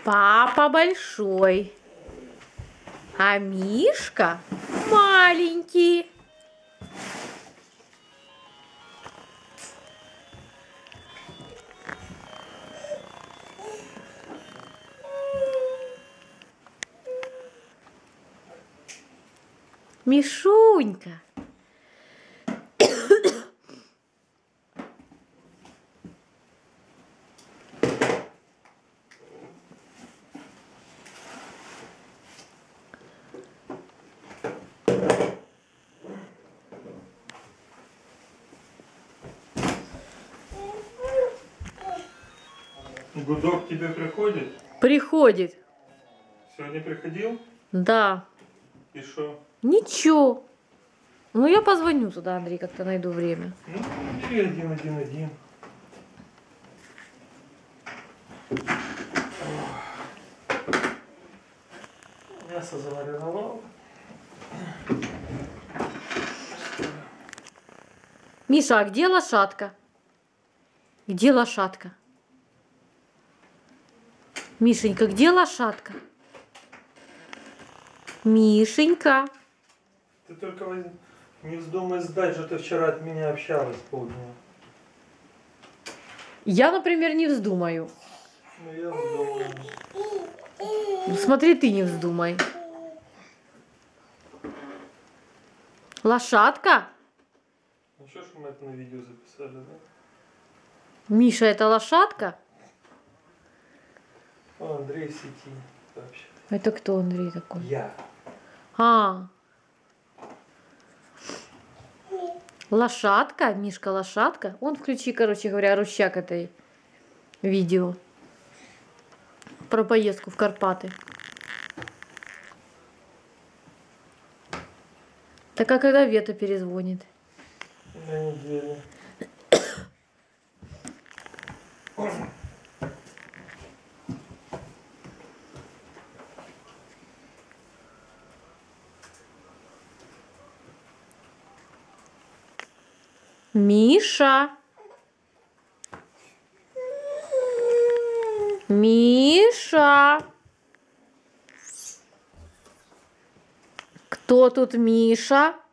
Папа большой, а Мишка маленький. Мишунька. Гудок тебе приходит? Приходит. Сегодня приходил? Да. И что? Ничего. Ну, я позвоню туда, Андрей, как-то найду время. Ну, бери 111. Мясо замариновал. Миша, а где лошадка? Где лошадка? Мишенька, где лошадка? Мишенька. Ты только не вздумай сдать, что ты вчера от меня общалась полдня. Я, например, не вздумаю. Ну, я вздумаю. Ну, смотри, ты не вздумай. Лошадка? Ну, что ж мы это на видео записали, да? Миша, это лошадка? О, Андрей в сети вообще. Это кто Андрей такой? Я. А. Лошадка? Мишка, лошадка? Вон включи, короче говоря, рущак этой видео. Про поездку в Карпаты. Так а когда Вета перезвонит? На неделе. Миша. Миша. Кто тут Миша?